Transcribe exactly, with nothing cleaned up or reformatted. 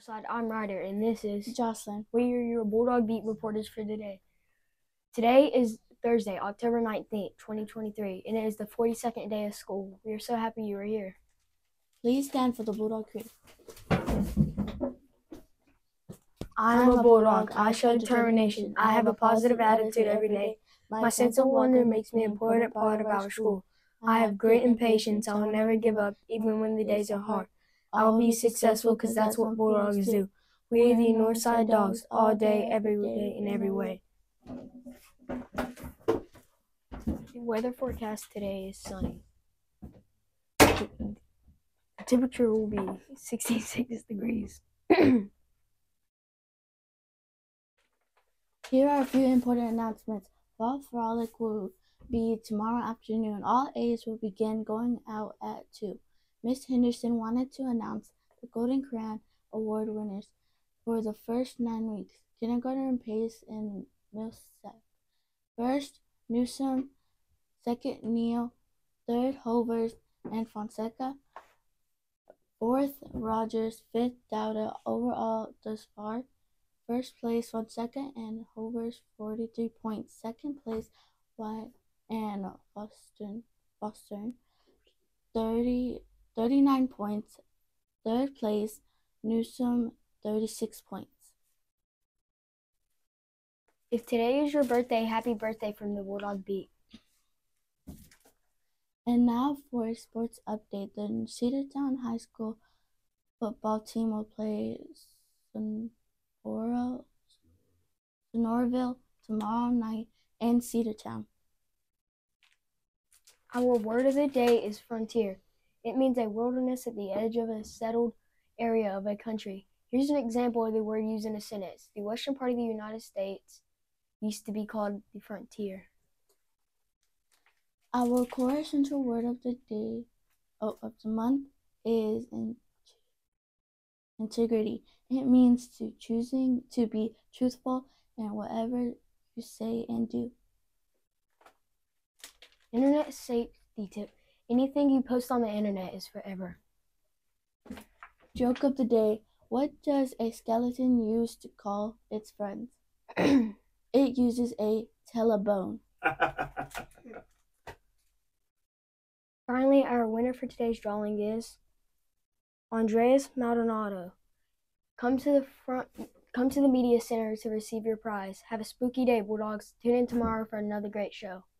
Northside. I'm Ryder, and this is Jocelyn. We are your Bulldog Beat reporters for today. Today is Thursday, October nineteenth, twenty twenty-three, and it is the forty-second day of school. We are so happy you are here. Please stand for the Bulldog creed. I am a Bulldog. I show determination. I have a positive attitude every day. My sense of wonder makes me an important part of our school. I have grit and patience. I will never give up, even when the days are hard. I will be successful because that's what Bulldogs do. We are the Northside Dogs, all day, every day, in every way. The weather forecast today is sunny. The temperature will be sixty-six degrees. Here are a few important announcements. Fall Frolic will be tomorrow afternoon. All A's will begin going out at two. Miss Henderson wanted to announce the Golden Crayon Award winners for the first nine weeks. Kindergarten Pace and Millsap. First, Newsom. Second, Neal. Third, Hovers and Fonseca. Fourth, Rogers. Fifth, Dowda. Overall, thus far, first place, Fonseca and Hovers, forty-three points. Second place, White and Fostern, Fostern thirty, thirty-nine points. Third place, Newsom, thirty-six points. If today is your birthday, happy birthday from the Bulldog Beat. And now for a sports update. The Cedartown High School football team will play Sonora, Sonoraville tomorrow night in Cedartown. Our word of the day is frontier. It means a wilderness at the edge of a settled area of a country. Here's an example of the word used in a sentence. The western part of the United States used to be called the frontier. Our core essential word of the day, oh, of the month is in, integrity. It means to choosing to be truthful in whatever you say and do. Internet safety tip. Anything you post on the internet is forever. Joke of the day. What does a skeleton use to call its friends? It uses a telebone. Finally, our winner for today's drawing is Andreas Maldonado. Come to the front, come to the media center to receive your prize. Have a spooky day, Bulldogs. Tune in tomorrow for another great show.